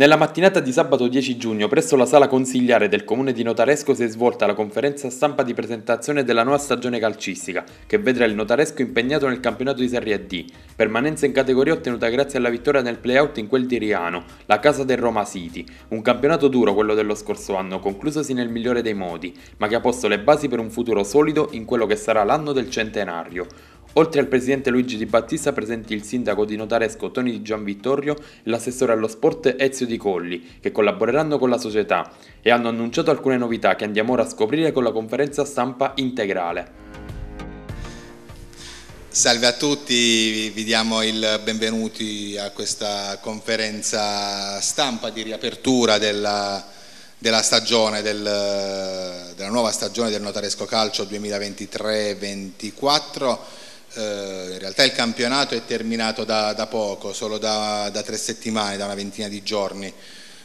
Nella mattinata di sabato 10 giugno, presso la sala consigliare del comune di Notaresco si è svolta la conferenza stampa di presentazione della nuova stagione calcistica, che vedrà il Notaresco impegnato nel campionato di Serie D, permanenza in categoria ottenuta grazie alla vittoria nel play-out in quel di Riano, la casa del Roma City, un campionato duro quello dello scorso anno, conclusosi nel migliore dei modi, ma che ha posto le basi per un futuro solido in quello che sarà l'anno del centenario. Oltre al presidente Luigi Di Battista presenti il sindaco di Notaresco Toni Di Gianvittorio e l'assessore allo sport Ezio Di Colli, che collaboreranno con la società e hanno annunciato alcune novità che andiamo ora a scoprire con la conferenza stampa integrale. Salve a tutti, vi diamo il benvenuti a questa conferenza stampa di riapertura della stagione, della nuova stagione del Notaresco Calcio 2023-24. In realtà il campionato è terminato da poco, solo da 3 settimane, da una ventina di giorni,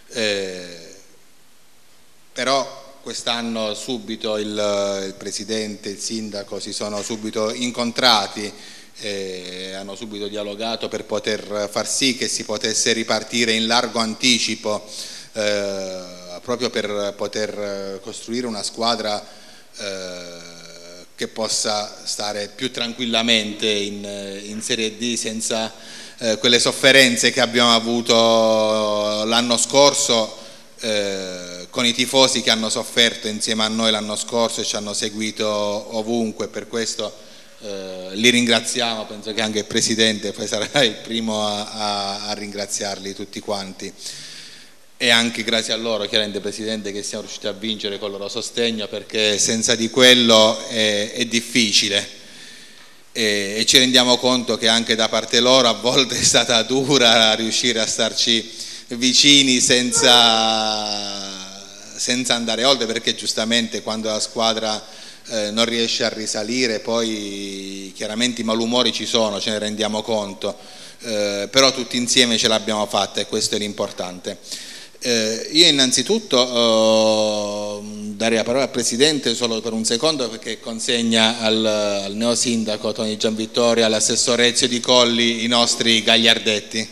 però quest'anno subito il presidente e il sindaco si sono subito incontrati e hanno subito dialogato per poter far sì che si potesse ripartire in largo anticipo, proprio per poter costruire una squadra che possa stare più tranquillamente in Serie D senza quelle sofferenze che abbiamo avuto l'anno scorso con i tifosi che hanno sofferto insieme a noi l'anno scorso e ci hanno seguito ovunque. Per questo li ringraziamo, penso che anche il Presidente poi sarà il primo a ringraziarli tutti quanti. E anche grazie a loro, chiaramente Presidente, che siamo riusciti a vincere con il loro sostegno, perché senza di quello è difficile e ci rendiamo conto che anche da parte loro a volte è stata dura riuscire a starci vicini senza andare oltre, perché giustamente quando la squadra non riesce a risalire poi chiaramente i malumori ci sono, ce ne rendiamo conto, però tutti insieme ce l'abbiamo fatta e questo è l'importante. Io innanzitutto darei la parola al Presidente solo per un secondo, perché consegna al neosindaco Toni Gianvittorio e all'assessore Ezio Di Colli i nostri gagliardetti.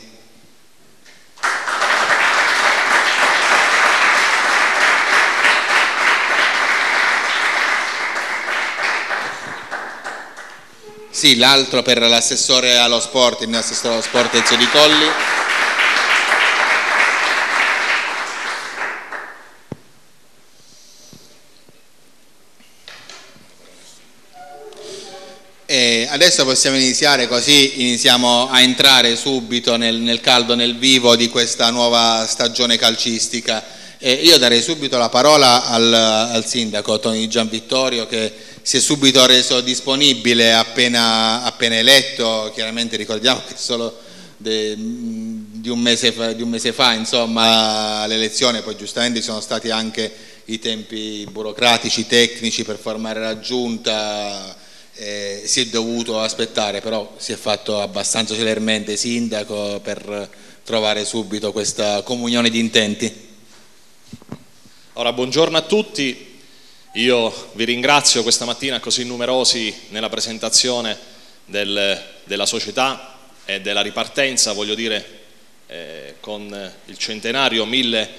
Sì, l'altro per l'assessore allo sport, il mio assessore allo sport Ezio Di Colli. E adesso possiamo iniziare, così iniziamo a entrare subito nel caldo, nel vivo di questa nuova stagione calcistica. Io darei subito la parola al sindaco Toni Gianvittorio, che si è subito reso disponibile appena eletto. Chiaramente ricordiamo che solo di un mese fa insomma l'elezione, poi giustamente ci sono stati anche i tempi burocratici, tecnici per formare la giunta. Si è dovuto aspettare, però si è fatto abbastanza celermente sindaco per trovare subito questa comunione di intenti. Ora, buongiorno a tutti, io vi ringrazio questa mattina così numerosi nella presentazione della società e della ripartenza, voglio dire, con il centenario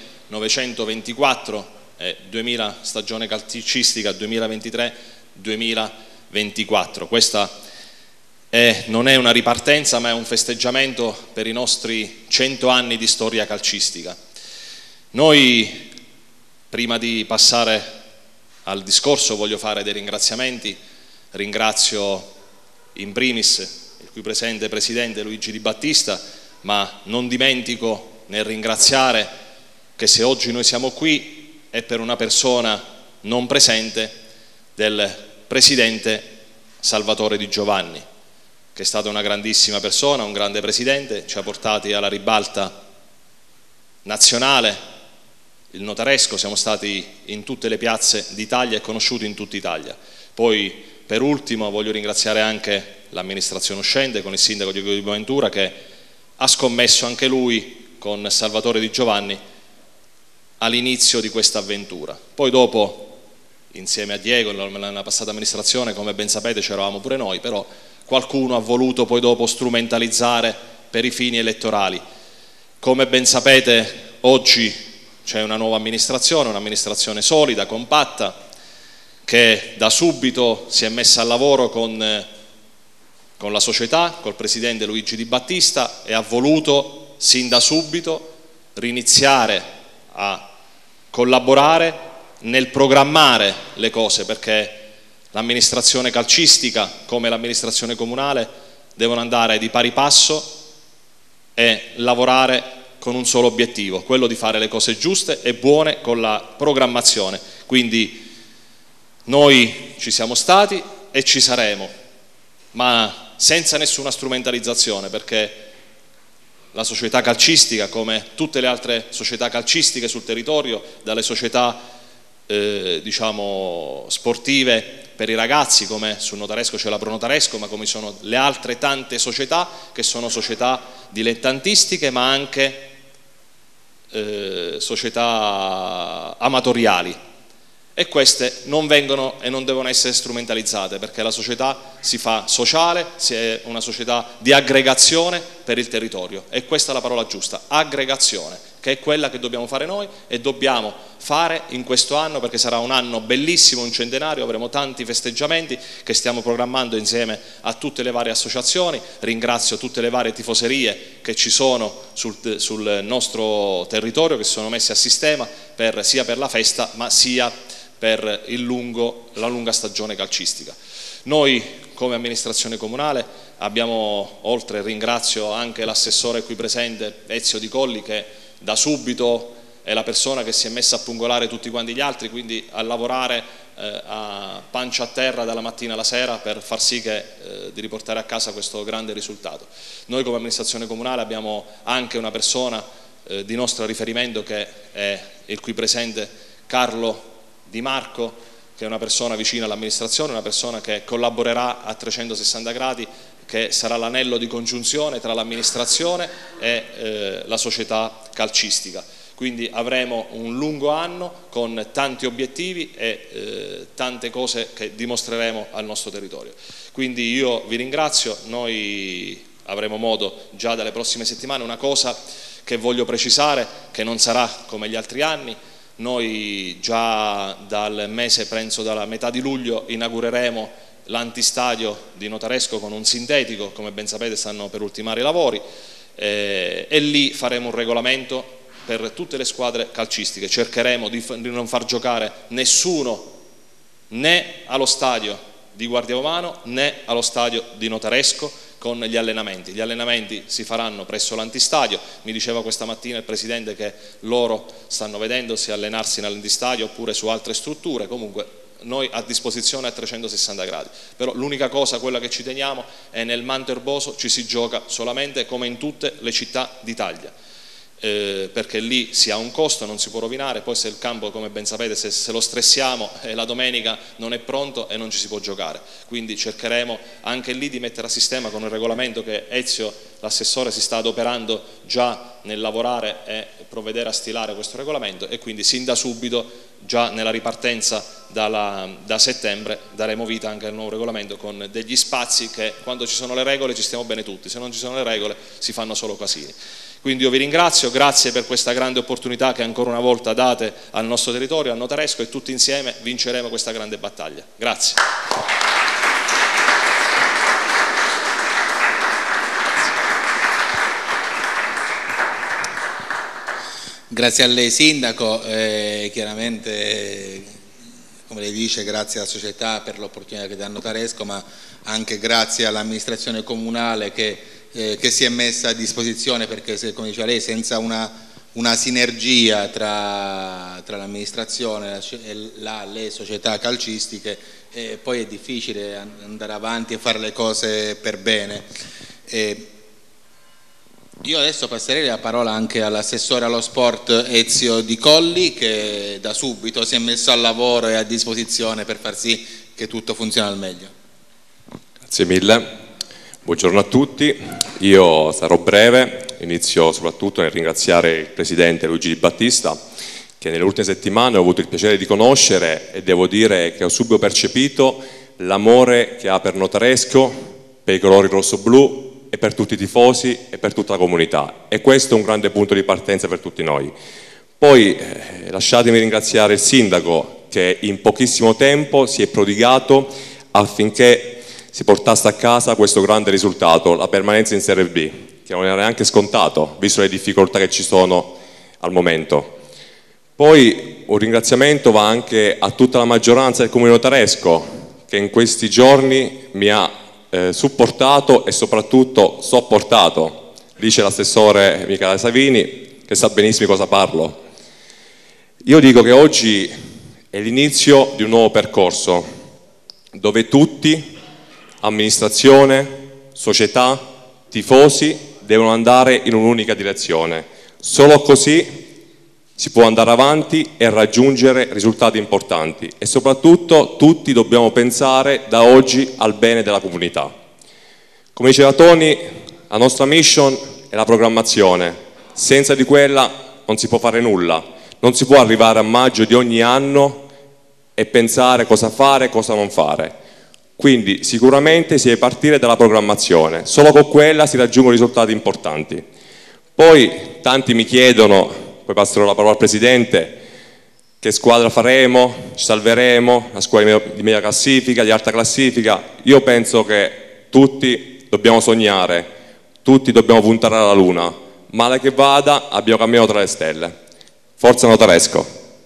1924 e 2000 stagione calcistica 2023-2024. Questa non è una ripartenza, ma è un festeggiamento per i nostri 100 anni di storia calcistica. Noi, prima di passare al discorso, voglio fare dei ringraziamenti. Ringrazio in primis il qui presente Presidente Luigi Di Battista, ma non dimentico nel ringraziare che se oggi noi siamo qui è per una persona non presente del Presidente Salvatore Di Giovanni, che è stata una grandissima persona, un grande presidente, ci ha portati alla ribalta nazionale, il Notaresco, siamo stati in tutte le piazze d'Italia e conosciuti in tutta Italia. Poi per ultimo voglio ringraziare anche l'amministrazione uscente con il sindaco Diego Di Bonaventura, che ha scommesso anche lui con Salvatore Di Giovanni all'inizio di questa avventura. Poi dopo, insieme a Diego, nella passata amministrazione, come ben sapete, c'eravamo pure noi, però qualcuno ha voluto poi dopo strumentalizzare per i fini elettorali. Come ben sapete, oggi c'è una nuova amministrazione, un'amministrazione solida, compatta, che da subito si è messa al lavoro con la società, col presidente Luigi Di Battista, e ha voluto sin da subito riniziare a collaborare nel programmare le cose, perché l'amministrazione calcistica come l'amministrazione comunale devono andare di pari passo e lavorare con un solo obiettivo, quello di fare le cose giuste e buone con la programmazione. Quindi noi ci siamo stati e ci saremo, ma senza nessuna strumentalizzazione, perché la società calcistica, come tutte le altre società calcistiche sul territorio, dalle società diciamo sportive per i ragazzi, come sul Notaresco c'è la Pro Notaresco, ma come sono le altre tante società che sono società dilettantistiche ma anche società amatoriali, e queste non vengono e non devono essere strumentalizzate, perché la società si fa sociale, si è una società di aggregazione per il territorio, e questa è la parola giusta, aggregazione, che è quella che dobbiamo fare noi e dobbiamo fare in questo anno, perché sarà un anno bellissimo, un centenario, avremo tanti festeggiamenti che stiamo programmando insieme a tutte le varie associazioni. Ringrazio tutte le varie tifoserie che ci sono sul nostro territorio, che si sono messi a sistema sia per la festa ma sia per la lunga stagione calcistica. Noi come amministrazione comunale abbiamo, oltre, ringrazio anche l'assessore qui presente Ezio Di Colli, che da subito è la persona che si è messa a pungolare tutti quanti gli altri, quindi a lavorare a pancia a terra dalla mattina alla sera per far sì di riportare a casa questo grande risultato. Noi come amministrazione comunale abbiamo anche una persona di nostro riferimento, che è il qui presente Carlo Di Marco, che è una persona vicina all'amministrazione, una persona che collaborerà a 360 gradi, che sarà l'anello di congiunzione tra l'amministrazione e la società calcistica. Quindi avremo un lungo anno con tanti obiettivi e tante cose che dimostreremo al nostro territorio. Quindi io vi ringrazio, noi avremo modo già dalle prossime settimane. Una cosa che voglio precisare, che non sarà come gli altri anni: noi già dal mese, penso dalla metà di luglio, inaugureremo l'antistadio di Notaresco con un sintetico, come ben sapete stanno per ultimare i lavori, e lì faremo un regolamento per tutte le squadre calcistiche. Cercheremo di non far giocare nessuno né allo stadio di Guardiamomano né allo stadio di Notaresco con gli allenamenti. Gli allenamenti si faranno presso l'antistadio. Mi diceva questa mattina il Presidente che loro stanno vedendo se allenarsi nell'antistadio oppure su altre strutture. Comunque noi a disposizione a 360 gradi, però l'unica cosa, quella che ci teniamo, è nel manto erboso ci si gioca solamente come in tutte le città d'Italia, perché lì si ha un costo, non si può rovinare. Poi se il campo, come ben sapete, se lo stressiamo la domenica non è pronto e non ci si può giocare, quindi cercheremo anche lì di mettere a sistema con il regolamento che Ezio, l'assessore, si sta adoperando già nel lavorare e provvedere a stilare questo regolamento, e quindi sin da subito, già nella ripartenza da settembre, daremo vita anche al nuovo regolamento con degli spazi che, quando ci sono le regole, ci stiamo bene tutti, se non ci sono le regole si fanno solo casini. Quindi io vi ringrazio, grazie per questa grande opportunità che ancora una volta date al nostro territorio, al Notaresco, e tutti insieme vinceremo questa grande battaglia. Grazie. Grazie a lei Sindaco, chiaramente come lei dice grazie alla società per l'opportunità che dà Notaresco, ma anche grazie all'amministrazione comunale che si è messa a disposizione, perché come diceva lei, senza una sinergia tra l'amministrazione e le società calcistiche poi è difficile andare avanti e fare le cose per bene. Io adesso passerei la parola anche all'assessore allo sport Ezio Di Colli, che da subito si è messo al lavoro e a disposizione per far sì che tutto funzioni al meglio. Grazie mille, buongiorno a tutti. Io sarò breve, inizio soprattutto nel ringraziare il Presidente Luigi Di Battista, che nelle ultime settimane ho avuto il piacere di conoscere, e devo dire che ho subito percepito l'amore che ha per Notaresco, per i colori rosso-blu e e per tutti i tifosi e per tutta la comunità, e questo è un grande punto di partenza per tutti noi. Poi lasciatemi ringraziare il sindaco che in pochissimo tempo si è prodigato affinché si portasse a casa questo grande risultato, la permanenza in Serie B, che non era neanche scontato, visto le difficoltà che ci sono al momento. Poi un ringraziamento va anche a tutta la maggioranza del Comune Notaresco, che in questi giorni mi ha supportato e soprattutto sopportato. Lì c'è l'assessore Michele Savini, che sa benissimo di cosa parlo. Io dico che oggi è l'inizio di un nuovo percorso, dove tutti, amministrazione, società, tifosi, devono andare in un'unica direzione. Solo così si può andare avanti e raggiungere risultati importanti, e soprattutto tutti dobbiamo pensare da oggi al bene della comunità. Come diceva Tony, la nostra mission è la programmazione, senza di quella non si può fare nulla. Non si può arrivare a maggio di ogni anno e pensare cosa fare e cosa non fare. Quindi sicuramente si deve partire dalla programmazione, solo con quella si raggiungono risultati importanti. Poi tanti mi chiedono, poi passerò la parola al Presidente, che squadra faremo, ci salveremo, la squadra di media classifica, di alta classifica. Io penso che tutti dobbiamo sognare, tutti dobbiamo puntare alla luna, male che vada abbiamo camminato tra le stelle. Forza Notaresco!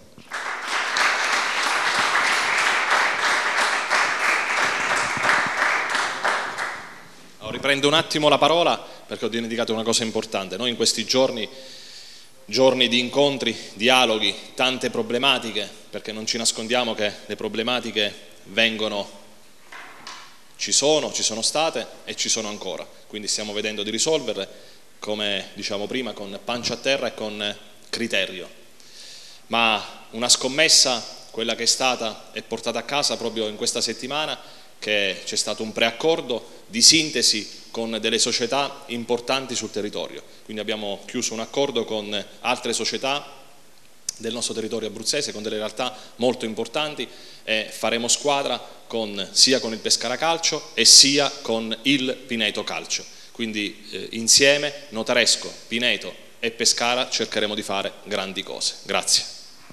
Riprendo un attimo la parola perché ho dimenticato una cosa importante. Noi in questi giorni di incontri, dialoghi, tante problematiche, perché non ci nascondiamo che le problematiche ci sono state e ci sono ancora, quindi stiamo vedendo di risolverle, come diciamo prima, con pancia a terra e con criterio. Ma una scommessa, quella che è stata e portata a casa proprio in questa settimana, che c'è stato un preaccordo di sintesi con delle società importanti sul territorio. Quindi abbiamo chiuso un accordo con altre società del nostro territorio abruzzese, con delle realtà molto importanti, e faremo squadra sia con il Pescara Calcio e sia con il Pineto Calcio. Quindi insieme Notaresco, Pineto e Pescara cercheremo di fare grandi cose. Grazie.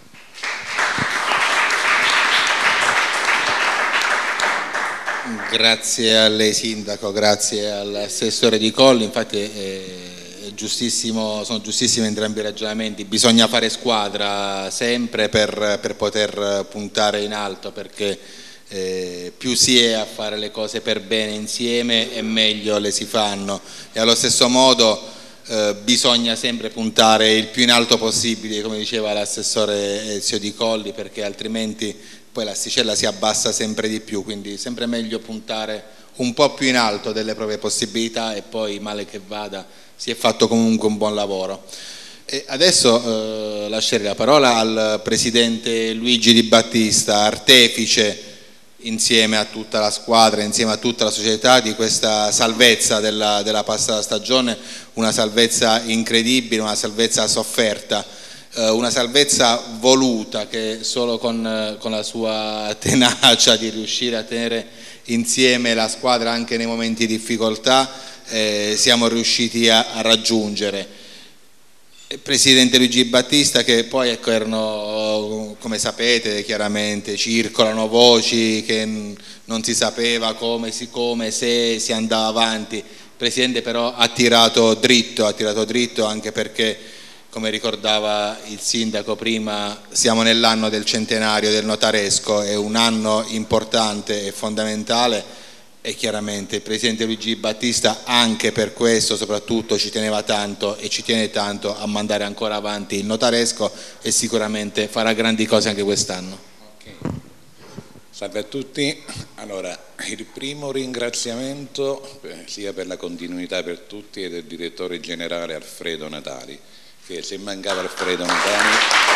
Grazie a lei Sindaco, grazie all'assessore Di Colli. Infatti è giustissimo, sono giustissimi entrambi i ragionamenti, bisogna fare squadra sempre per poter puntare in alto, perché più si è a fare le cose per bene insieme e meglio le si fanno, e allo stesso modo bisogna sempre puntare il più in alto possibile, come diceva l'assessore Ezio Di Colli, perché altrimenti poi l'asticella si abbassa sempre di più, quindi sempre meglio puntare un po' più in alto delle proprie possibilità, e poi male che vada si è fatto comunque un buon lavoro. E adesso lascerei la parola al Presidente Luigi Di Battista, artefice insieme a tutta la squadra, insieme a tutta la società, di questa salvezza della passata stagione, una salvezza incredibile, una salvezza sofferta, una salvezza voluta, che solo con la sua tenacia di riuscire a tenere insieme la squadra anche nei momenti di difficoltà siamo riusciti a raggiungere. Presidente Luigi Battista, che poi ecco, erano, come sapete chiaramente, circolano voci che non si sapeva se si andava avanti. Il Presidente però ha tirato dritto anche perché, come ricordava il Sindaco prima, siamo nell'anno del centenario del Notaresco, è un anno importante e fondamentale, e chiaramente il Presidente Luigi Battista anche per questo soprattutto ci teneva tanto e ci tiene tanto a mandare ancora avanti il Notaresco, e sicuramente farà grandi cose anche quest'anno. Okay. Salve a tutti. Allora, il primo ringraziamento sia per la continuità per tutti è del direttore generale Alfredo Natali, che se mancava Alfredo Natali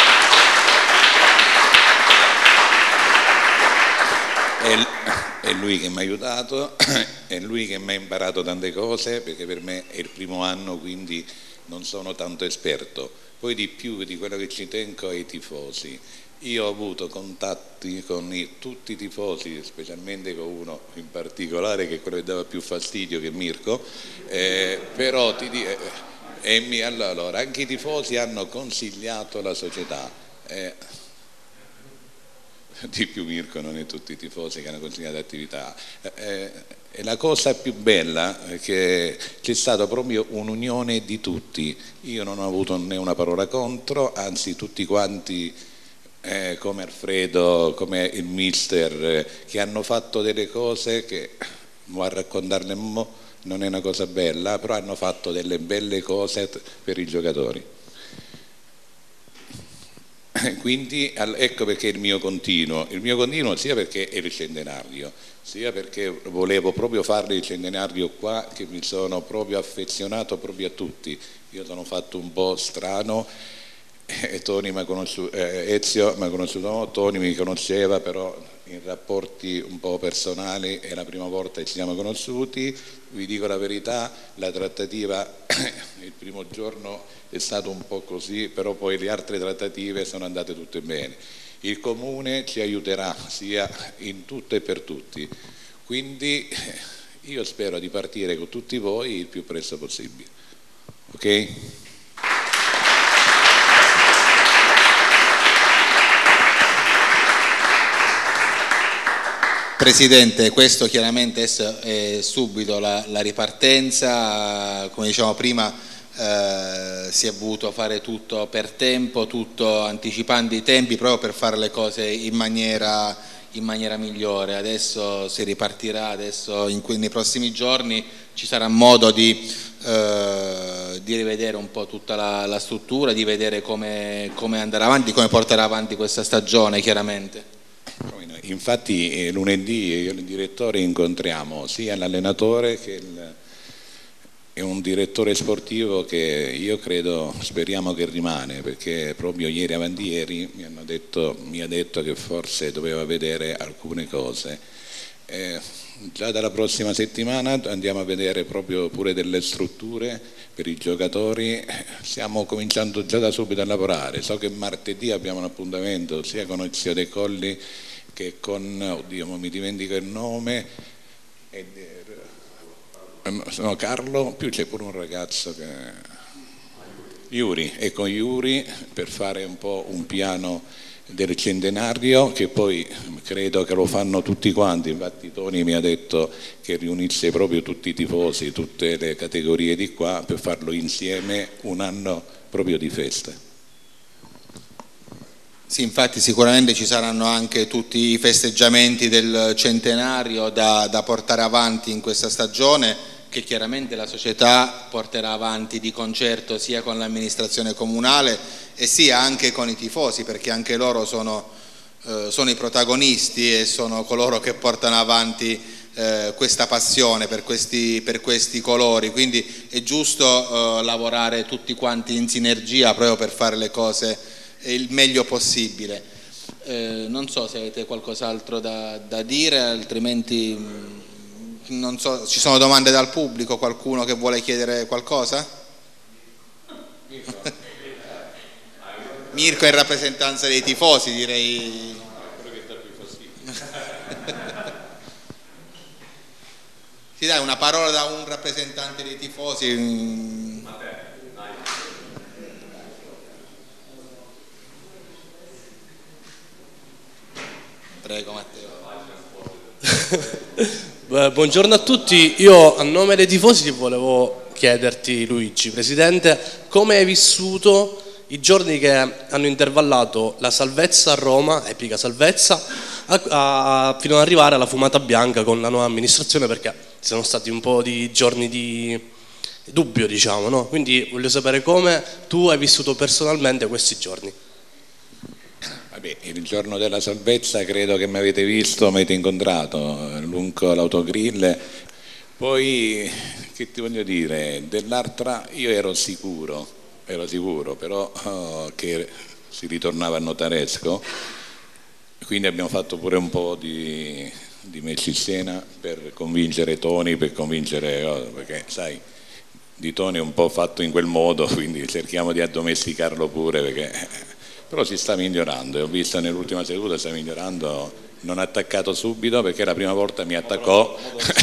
è lui che mi ha aiutato, è lui che mi ha imparato tante cose, perché per me è il primo anno, quindi non sono tanto esperto. Poi di più di quello che ci tengo ai tifosi, Io ho avuto contatti con tutti i tifosi, specialmente con uno in particolare che è quello che dava più fastidio, che è Mirko, però allora, anche i tifosi hanno consigliato la società. Di più Mirko, non è tutti i tifosi che hanno consigliato l'attività. E la cosa più bella è che c'è stata proprio un'unione di tutti. Io non ho avuto né una parola contro, anzi tutti quanti, come Alfredo, come il mister, che hanno fatto delle cose che, a raccontarle non è una cosa bella, però hanno fatto delle belle cose per i giocatori. Quindi ecco perché il mio continuo sia perché è il centenario, sia perché volevo proprio fare il centenario qua, che mi sono proprio affezionato proprio a tutti. Io sono fatto un po' strano, Tony mi ha conosciuto, Ezio mi ha conosciuto, Tony mi conosceva, però in rapporti un po' personali è la prima volta che ci siamo conosciuti. Vi dico la verità, la trattativa il primo giorno è stato un po' così, però poi le altre trattative sono andate tutte bene. Il comune ci aiuterà sia in tutto e per tutti, quindi io spero di partire con tutti voi il più presto possibile. Ok? Presidente, questo chiaramente è subito la ripartenza, come dicevamo prima si è voluto fare tutto per tempo, tutto anticipando i tempi proprio per fare le cose in maniera migliore. Adesso si ripartirà, adesso nei prossimi giorni ci sarà modo di rivedere un po' tutta la struttura, di vedere come andare avanti, come portare avanti questa stagione chiaramente. Infatti lunedì io e il direttore incontriamo sia l'allenatore che è un direttore sportivo che io credo, speriamo che rimane, perché proprio ieri avanti ieri mi ha detto che forse doveva vedere alcune cose. Già dalla prossima settimana andiamo a vedere proprio pure delle strutture per i giocatori, stiamo cominciando già da subito a lavorare. So che martedì abbiamo un appuntamento sia con Ezio De Colli che con, oddio mi dimentico il nome, no, Carlo, più c'è pure un ragazzo che Iuri, e con Iuri per fare un po' un piano del centenario, che poi credo che lo fanno tutti quanti. Infatti Tony mi ha detto che riunisse proprio tutti i tifosi, tutte le categorie di qua, per farlo insieme un anno proprio di feste. Sì, infatti sicuramente ci saranno anche tutti i festeggiamenti del centenario da portare avanti in questa stagione, che chiaramente la società porterà avanti di concerto sia con l'amministrazione comunale e sia anche con i tifosi, perché anche loro sono i protagonisti e sono coloro che portano avanti questa passione per questi colori, quindi è giusto lavorare tutti quanti in sinergia proprio per fare le cose il meglio possibile. Non so se avete qualcos'altro da dire, altrimenti non so, ci sono domande dal pubblico, qualcuno che vuole chiedere qualcosa? Mirko è in rappresentanza dei tifosi, direi. Sì, dai, una parola da un rappresentante dei tifosi. Prego Matteo. Buongiorno a tutti, io a nome dei tifosi volevo chiederti, Luigi, Presidente, come hai vissuto i giorni che hanno intervallato la salvezza a Roma, epica salvezza, fino ad arrivare alla fumata bianca con la nuova amministrazione, perché ci sono stati un po' di giorni di dubbio, diciamo, no? Quindi voglio sapere come tu hai vissuto personalmente questi giorni. Vabbè, il giorno della salvezza credo che mi avete visto, mi avete incontrato lungo l'autogrill. Poi che ti voglio dire, dell'altra io ero sicuro però che si ritornava a Notaresco, quindi abbiamo fatto pure un po' di mecciscena per convincere Tony, perché sai, di Tony è un po' fatto in quel modo, quindi cerchiamo di addomesticarlo pure, perché però si sta migliorando, e ho visto nell'ultima seduta sta migliorando. Non ha attaccato subito perché la prima volta mi attaccò,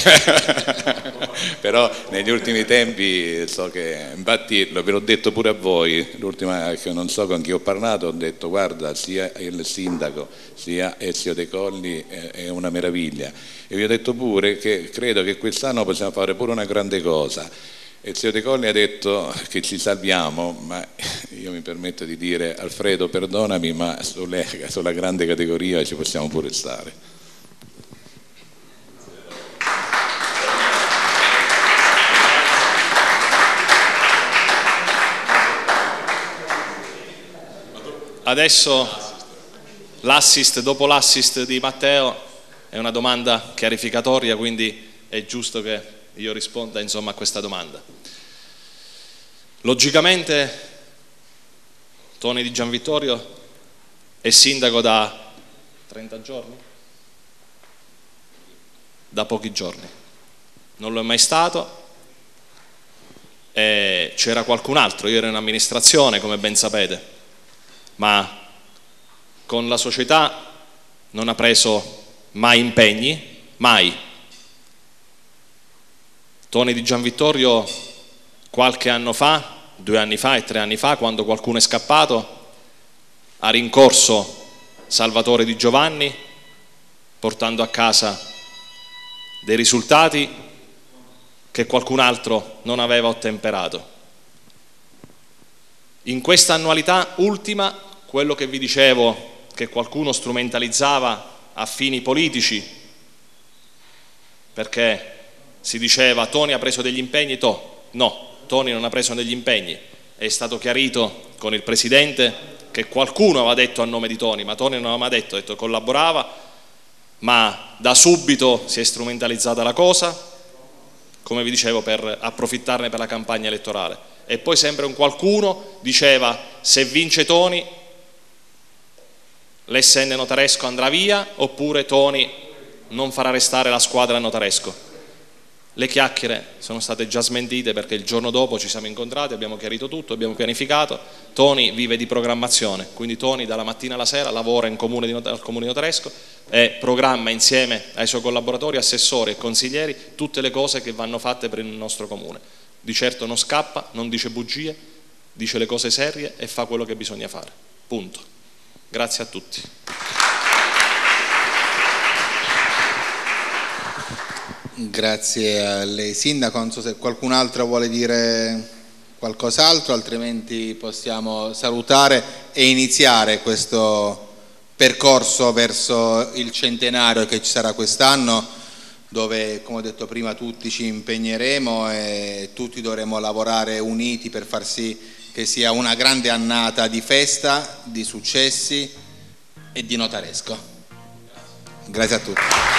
però negli ultimi tempi so che, infatti ve l'ho detto pure a voi, l'ultima che non so con chi ho parlato, ho detto guarda, sia il sindaco sia Ezio De Colli è una meraviglia, e vi ho detto pure che credo che quest'anno possiamo fare pure una grande cosa. Ezio De Colli ha detto che ci salviamo, ma io mi permetto di dire Alfredo perdonami, ma sulla grande categoria ci possiamo pure stare. Adesso dopo l'assist di Matteo è una domanda chiarificatoria, quindi è giusto che io risponda insomma a questa domanda. Logicamente Toni Di Gianvittorio è sindaco da 30 giorni? Da pochi giorni. Non lo è mai stato, e c'era qualcun altro, io ero in amministrazione come ben sapete, ma con la società non ha preso mai impegni, mai. Toni Di Gianvittorio qualche anno fa, 2 anni fa e 3 anni fa, quando qualcuno è scappato, ha rincorso Salvatore Di Giovanni portando a casa dei risultati che qualcun altro non aveva ottemperato. In questa annualità ultima, quello che vi dicevo, che qualcuno strumentalizzava a fini politici, perché si diceva Toni ha preso degli impegni, no, Toni non ha preso degli impegni, è stato chiarito con il Presidente che qualcuno aveva detto a nome di Toni, ma Toni non aveva mai detto, ha detto che collaborava, ma da subito si è strumentalizzata la cosa, come vi dicevo, per approfittarne per la campagna elettorale. E poi sempre un qualcuno diceva se vince Toni l'SN Notaresco andrà via, oppure Toni non farà restare la squadra a Notaresco. Le chiacchiere sono state già smentite perché il giorno dopo ci siamo incontrati, abbiamo chiarito tutto, abbiamo pianificato. Toni vive di programmazione, quindi Toni dalla mattina alla sera lavora al comune di Notaresco e programma insieme ai suoi collaboratori, assessori e consiglieri tutte le cose che vanno fatte per il nostro comune. Di certo non scappa, non dice bugie, dice le cose serie e fa quello che bisogna fare. Punto. Grazie a tutti. Grazie a lei Sindaco, non so se qualcun altro vuole dire qualcos'altro, altrimenti possiamo salutare e iniziare questo percorso verso il centenario che ci sarà quest'anno, dove come ho detto prima tutti ci impegneremo e tutti dovremo lavorare uniti per far sì che sia una grande annata di festa, di successi e di Notaresco. Grazie a tutti.